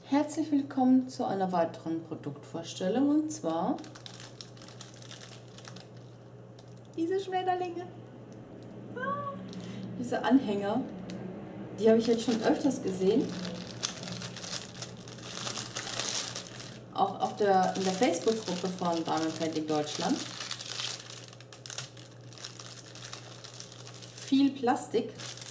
Herzlich willkommen zu einer weiteren Produktvorstellung, und zwar diese Schmetterlinge. Diese Anhänger, die habe ich jetzt schon öfters gesehen. Auch in der Facebook-Gruppe von Diamond Painting Deutschland. Viel Plastik.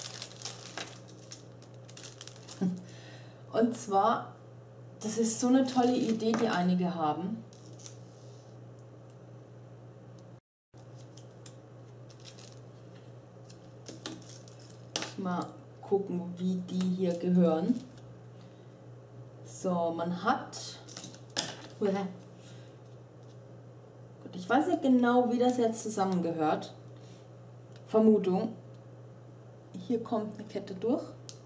Und zwar, das ist so eine tolle Idee, die einige haben. Mal gucken, wie die hier gehören. So, man hat... Gut, ich weiß nicht genau, wie das jetzt zusammengehört. Vermutung. Hier kommt eine Kette durch.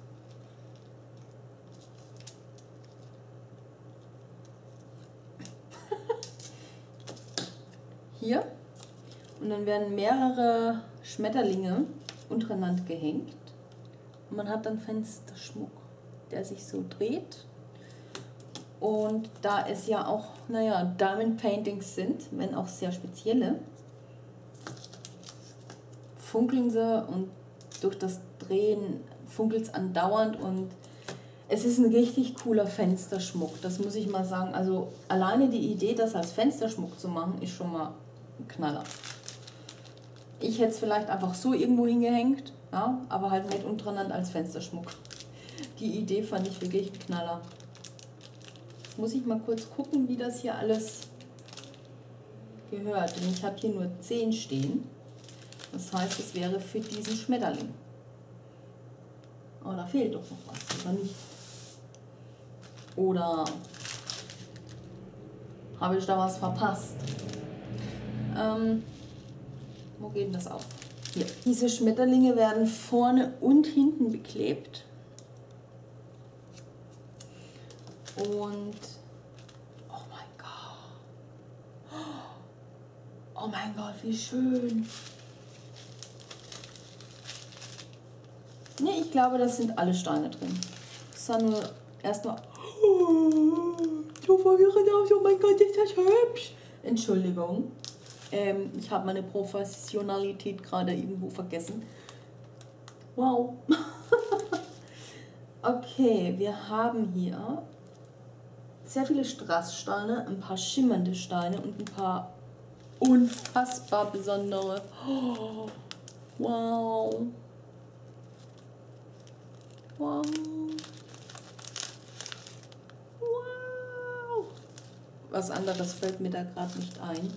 Hier. Und dann werden mehrere Schmetterlinge untereinander gehängt. Und man hat dann Fensterschmuck, der sich so dreht. Und da es ja auch, naja, Diamond Paintings sind, wenn auch sehr spezielle, funkeln sie und durch das Drehen funkelt es andauernd und es ist ein richtig cooler Fensterschmuck, das muss ich mal sagen. Also alleine die Idee, das als Fensterschmuck zu machen, ist schon mal ein Knaller. Ich hätte es vielleicht einfach so irgendwo hingehängt, ja, aber halt nicht untereinander als Fensterschmuck. Die Idee fand ich wirklich ein Knaller. Jetzt muss ich mal kurz gucken, wie das hier alles gehört. Denn ich habe hier nur 10 stehen. Das heißt, es wäre für diesen Schmetterling. Oh, da fehlt doch noch was, oder nicht? Oder habe ich da was verpasst? Wo geht denn das auf? Hier. Diese Schmetterlinge werden vorne und hinten beklebt. Und oh mein Gott. Oh mein Gott, wie schön. Ne, ich glaube, das sind alle Steine drin. Das war nur erstmal. Oh mein Gott, ist das hübsch. Entschuldigung. Ich habe meine Professionalität gerade irgendwo vergessen. Wow. Okay, wir haben hier sehr viele Strasssteine, ein paar schimmernde Steine und ein paar unfassbar besondere. Oh, wow. Wow. Wow. Was anderes fällt mir da gerade nicht ein.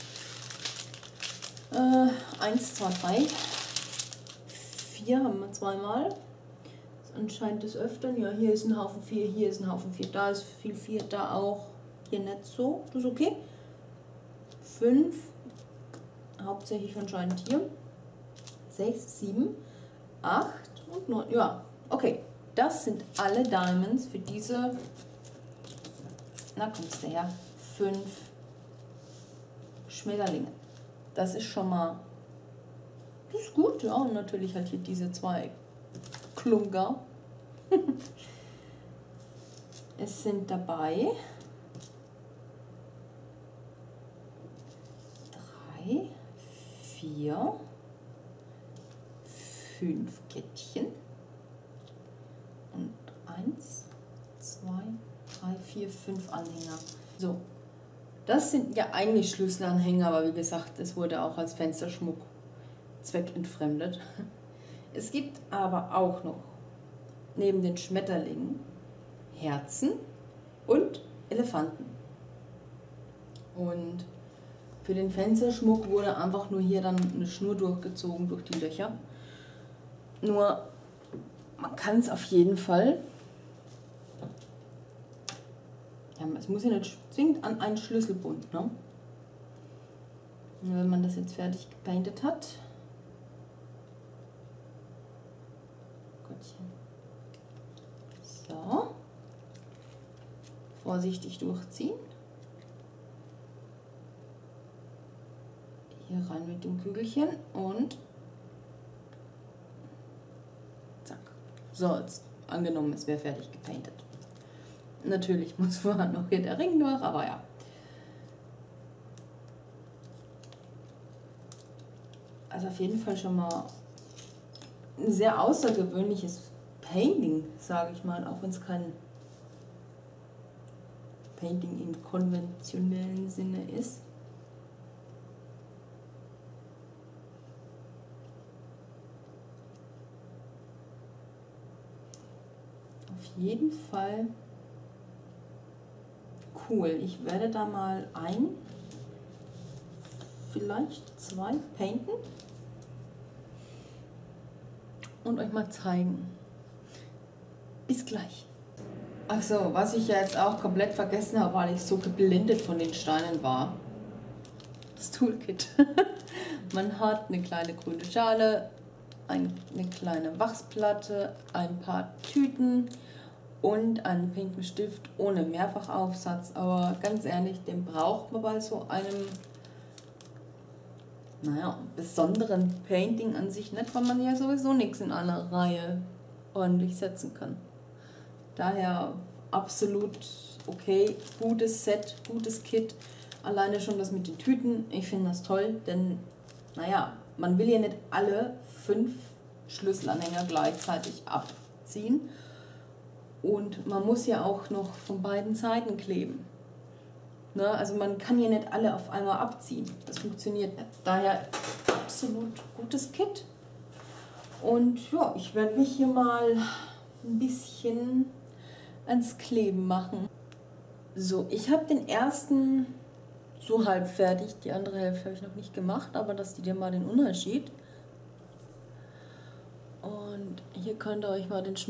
1, 2, 3. 4 haben wir zweimal. Anscheinend des Öfteren. Ja, hier ist ein Haufen 4, hier ist ein Haufen 4, da ist viel 4, da auch. Hier nicht so. Das ist okay. 5. Hauptsächlich anscheinend hier. 6, 7, 8 und 9. Ja, okay. Das sind alle Diamonds für diese. Na, kommst du her? 5 Schmetterlinge. Das ist schon mal. Das ist gut, ja. Und natürlich halt hier diese 2 Klunker. Es sind dabei 3, 4, 5 Kettchen und 1, 2, 3, 4, 5 Anhänger. So, das sind ja eigentlich Schlüsselanhänger, aber wie gesagt, es wurde auch als Fensterschmuck zweckentfremdet. Es gibt aber auch noch neben den Schmetterlingen Herzen und Elefanten. Und für den Fensterschmuck wurde einfach nur hier dann eine Schnur durchgezogen durch die Löcher. Nur, man kann es auf jeden Fall, ja, es muss ja nicht zwingend an einen Schlüsselbund, ne? Und wenn man das jetzt fertig gepaintet hat, so, vorsichtig durchziehen. Hier rein mit dem Kügelchen und zack. So, jetzt angenommen, es wäre fertig gepaintet. Natürlich muss vorher noch hier der Ring durch, aber ja. Also auf jeden Fall schon mal ein sehr außergewöhnliches Painting, sage ich mal, auch wenn es kein Painting im konventionellen Sinne ist. Auf jeden Fall cool. Ich werde da mal vielleicht 2 painten und euch mal zeigen. Bis gleich. Achso, was ich ja jetzt auch komplett vergessen habe, weil ich so geblendet von den Steinen war. Das Toolkit. Man hat eine kleine grüne Schale, eine kleine Wachsplatte, ein paar Tüten und einen pinken Stift ohne Mehrfachaufsatz. Aber ganz ehrlich, den braucht man bei so einem besonderen Painting an sich nicht, weil man ja sowieso nichts in einer Reihe ordentlich setzen kann. Daher absolut okay, gutes Set, gutes Kit. Alleine schon das mit den Tüten, ich finde das toll, denn man will ja nicht alle 5 Schlüsselanhänger gleichzeitig abziehen. Und man muss ja auch noch von beiden Seiten kleben. Ne? Also man kann ja nicht alle auf einmal abziehen. Das funktioniert nicht. Daher absolut gutes Kit. Und ja, ich werde mich hier mal ein bisschen ans Kleben machen. So, ich habe den ersten so halb fertig. Die andere Hälfte habe ich noch nicht gemacht, aber das sieht ja mal den Unterschied. Und hier könnt ihr euch mal den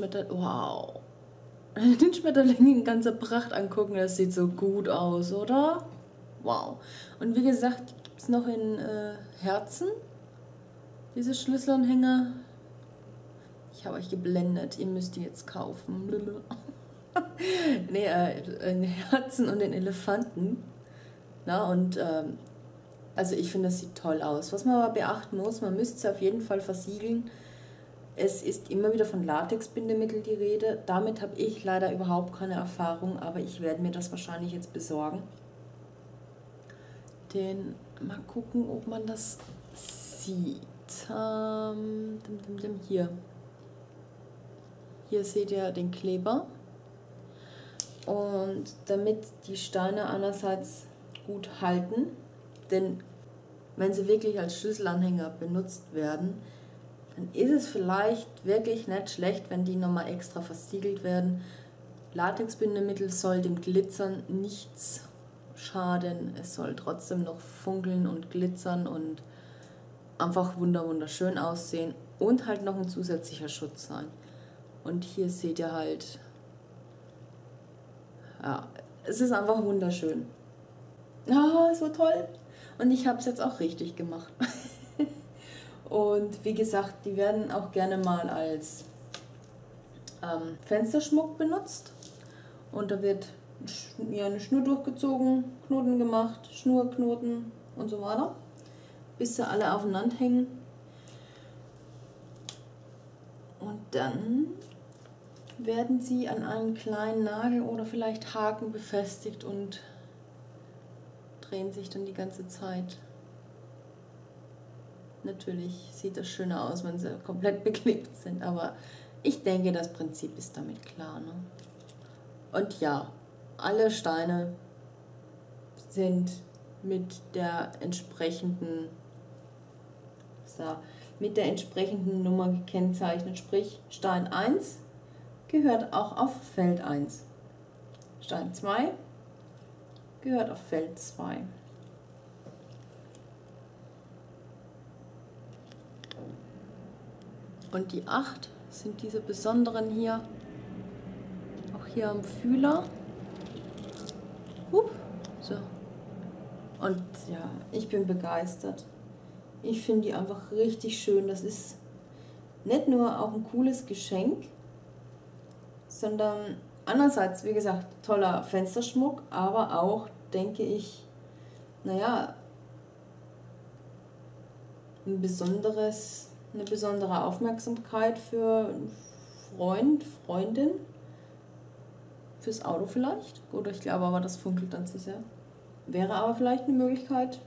den Schmetterling in ganzer Pracht angucken. Das sieht so gut aus, oder? Wow. Und wie gesagt, gibt es noch in Herzen diese Schlüsselanhänger. Ich habe euch geblendet, ihr müsst die jetzt kaufen. Nee, in Herzen und in Elefanten. Na, und also ich finde, das sieht toll aus. Was man aber beachten muss, man müsste es auf jeden Fall versiegeln. Es ist immer wieder von Latexbindemittel die Rede. Damit habe ich leider überhaupt keine Erfahrung, aber ich werde mir das wahrscheinlich jetzt besorgen. Denn mal gucken, ob man das sieht. Hier. Hier seht ihr den Kleber. Und damit die Steine einerseits gut halten, denn wenn sie wirklich als Schlüsselanhänger benutzt werden, dann ist es vielleicht wirklich nicht schlecht, wenn die nochmal extra versiegelt werden. Latexbindemittel soll dem Glitzern nichts schaden. Es soll trotzdem noch funkeln und glitzern und einfach wunderschön aussehen und halt noch ein zusätzlicher Schutz sein. Und hier seht ihr halt, ja, es ist einfach wunderschön. Ah, so toll. Und ich habe es jetzt auch richtig gemacht. Und wie gesagt, die werden auch gerne mal als Fensterschmuck benutzt. Und da wird eine Schnur durchgezogen, Knoten gemacht, Schnurknoten und so weiter, bis sie alle aufeinander hängen. Und dann werden sie an einen kleinen Nagel oder vielleicht Haken befestigt und drehen sich dann die ganze Zeit. Natürlich sieht das schöner aus, wenn sie komplett beklebt sind, aber ich denke, das Prinzip ist damit klar. Ne? Und ja, alle Steine sind mit der entsprechenden Nummer gekennzeichnet, sprich Stein 1 gehört auch auf Feld 1. Stein 2 gehört auf Feld 2. Und die 8 sind diese besonderen hier, auch hier am Fühler. So. Und ja, ich bin begeistert. Ich finde die einfach richtig schön. Das ist nicht nur auch ein cooles Geschenk, sondern andererseits, wie gesagt, toller Fensterschmuck, aber auch, denke ich, eine besondere Aufmerksamkeit für einen Freund, Freundin. Fürs Auto vielleicht. Oder ich glaube aber, das funkelt dann zu sehr. Wäre aber vielleicht eine Möglichkeit.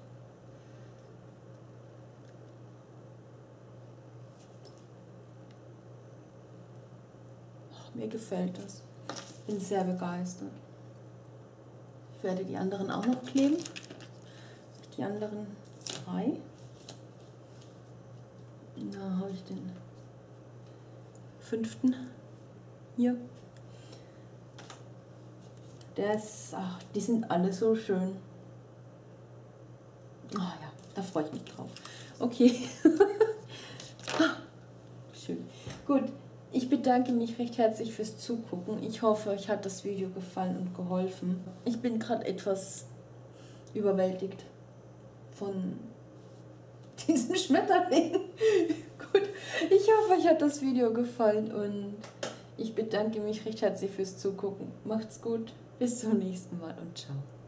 Ach, mir gefällt das. Bin sehr begeistert. Ich werde die anderen auch noch kleben. Die anderen 3. Da habe ich den 5. hier. Ach, die sind alle so schön. Oh ja, da freue ich mich drauf. Okay. Schön. Gut, ich bedanke mich recht herzlich fürs Zugucken. Ich hoffe, euch hat das Video gefallen und geholfen. Ich bin gerade etwas überwältigt von diesem Schmetterling. Gut, ich hoffe, euch hat das Video gefallen und ich bedanke mich recht herzlich fürs Zugucken. Macht's gut, bis zum nächsten Mal und ciao.